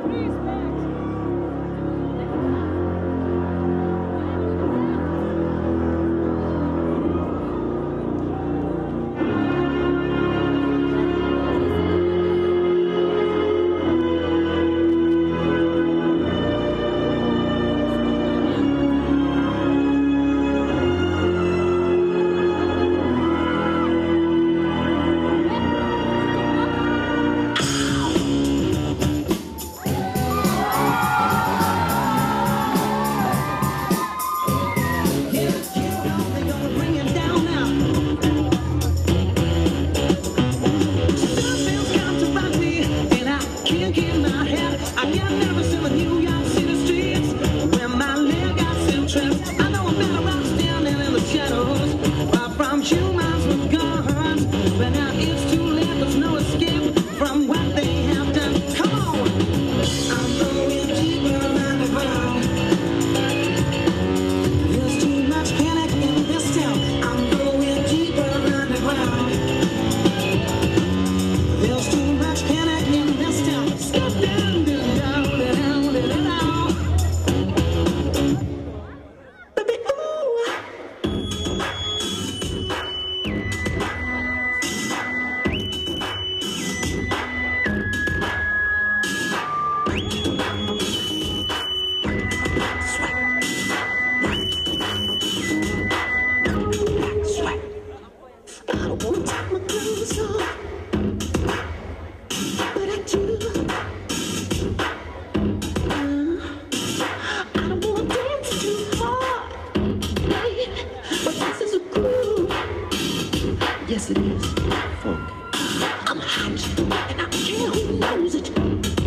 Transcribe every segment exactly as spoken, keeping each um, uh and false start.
Yes, it is. Funk. I'm hot, and I care who knows it.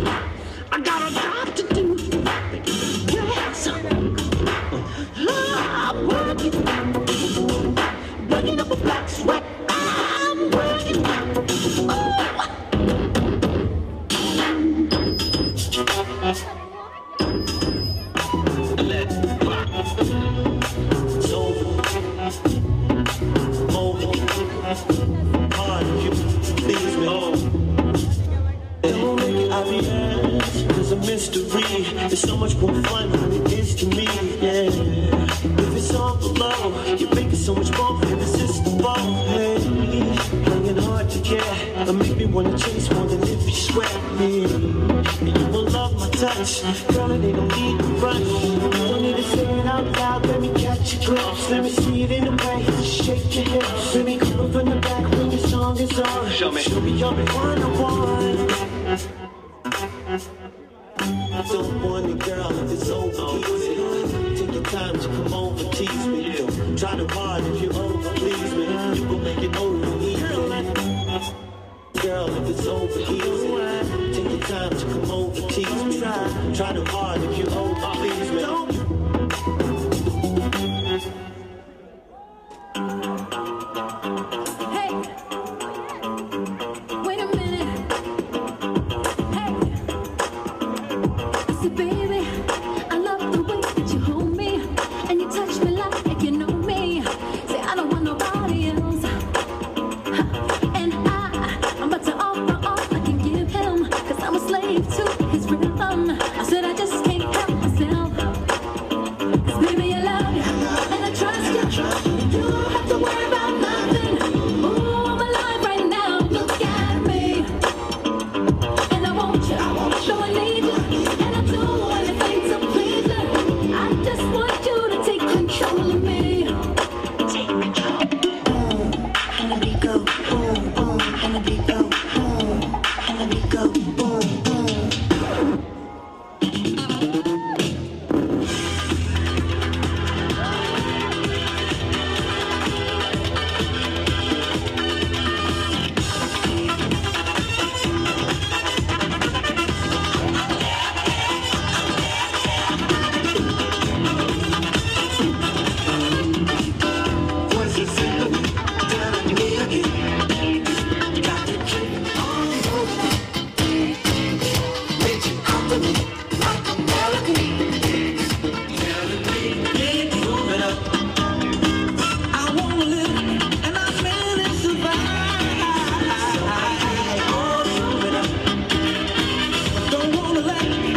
I got a job to do. Yes. I'm working. Working up a black sweat. I'm working. Oh. Let's rock. It's over. Over. Hard, you please me. Oh. Don't make it obvious. There's a mystery. It's so much more fun than it is to me. Yeah. If it's all below, you make it so much more irresistible. Hey, playing hard to get. I make me wanna chase more than if you sweat me. And you will love my touch. Girl, it ain't no need to rush. Don't need to say it out loud. Let me catch your glimpse. Let me see it in the way. Shake your hips. Let me come from the back when your song is on. Show me. Show me you're one on one. Don't want it, girl, if it's over, easy. Take your time to come over, tease me. Try to hard if you over, please me. You gon' make it over, easy. Girl, if it's over, easy. Take your time to come over, tease me. Try to hard if you over, please me. Don't wanna let